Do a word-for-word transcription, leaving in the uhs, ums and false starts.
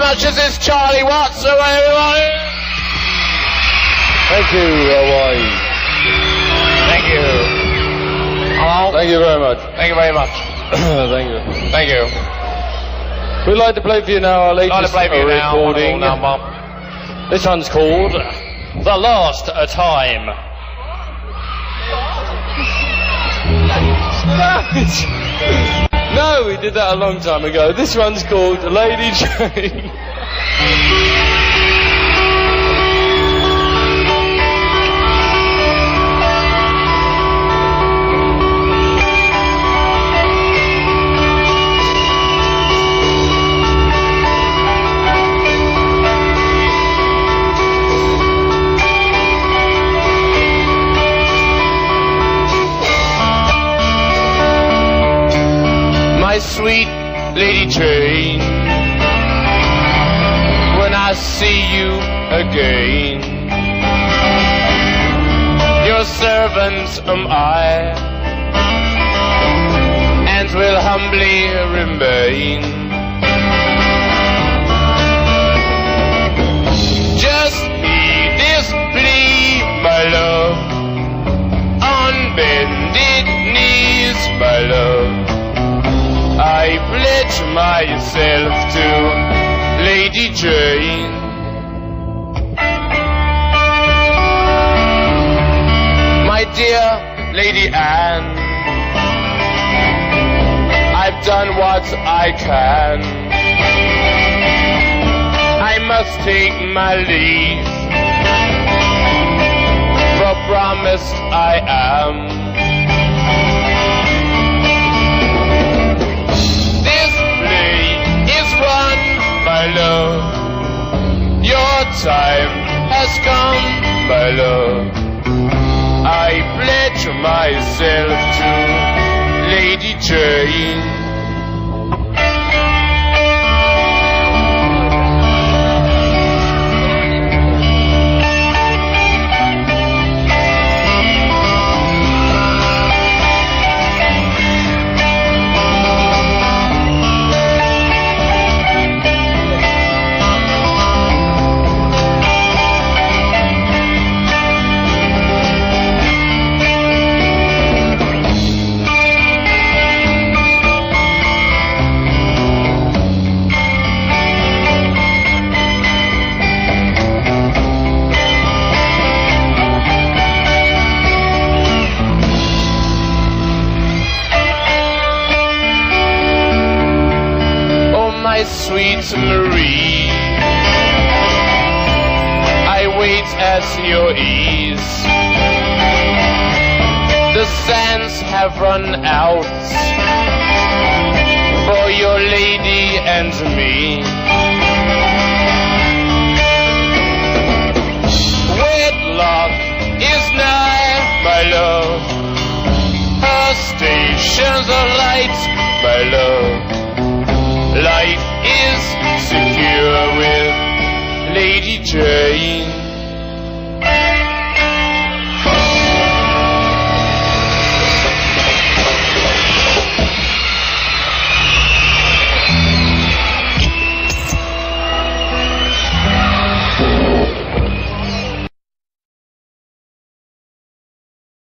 much. This is Charlie Watts. So everybody. Thank you, Hawaii. Thank you. Hello? Thank you very much. Thank you very much. Thank you. Thank you. We'd like to play for you now our latest I'd like to play for you now. recording. Number. This one's called The Last Time. No, we did that a long time ago. This one's called Lady Jane. My sweet Lady Jane, when I see you again, your servant am I, and will humbly remain. Just heed this plea, my love, on bended knees, my love. I pledge myself to Lady Jane. My dear Lady Anne, I've done what I can. I must take my leave, for promised I am. My love, your time has come, my love. I pledge myself to Lady Jane. My sweet Marie, I wait at your ease. The sands have run out for your lady and me. Wedlock is nigh, my love. Her stations are light, my love. Life is secure with Lady Jane.